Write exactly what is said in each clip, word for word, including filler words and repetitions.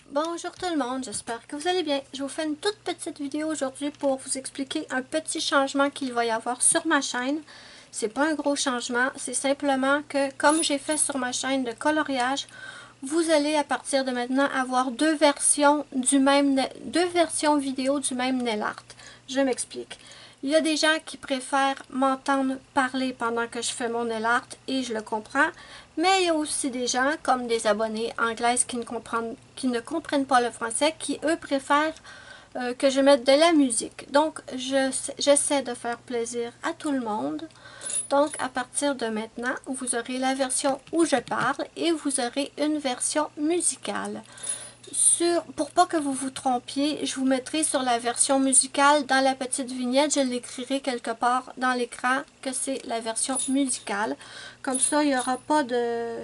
Bonjour tout le monde, j'espère que vous allez bien. Je vous fais une toute petite vidéo aujourd'hui pour vous expliquer un petit changement qu'il va y avoir sur ma chaîne. C'est pas un gros changement, c'est simplement que comme j'ai fait sur ma chaîne de coloriage, vous allez à partir de maintenant avoir deux versions du même deux versions vidéo du même nail art. Je m'explique. Il y a des gens qui préfèrent m'entendre parler pendant que je fais mon nail art et je le comprends. Mais il y a aussi des gens, comme des abonnés anglaises qui ne comprennent, qui ne comprennent pas le français, qui eux préfèrent euh, que je mette de la musique. Donc, j'essaie de faire plaisir à tout le monde. Donc, à partir de maintenant, vous aurez la version où je parle et vous aurez une version musicale. Sur, pour pas que vous vous trompiez, je vous mettrai sur la version musicale dans la petite vignette, je l'écrirai quelque part dans l'écran que c'est la version musicale. Comme ça, il n'y aura pas de,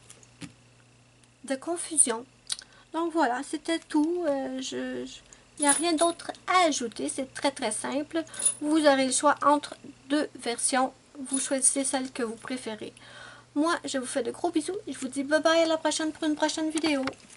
de confusion. Donc voilà, c'était tout. Euh, je, je, il n'y a rien d'autre à ajouter, c'est très très simple. Vous aurez le choix entre deux versions. Vous choisissez celle que vous préférez. Moi, je vous fais de gros bisous et je vous dis bye bye à la prochaine pour une prochaine vidéo.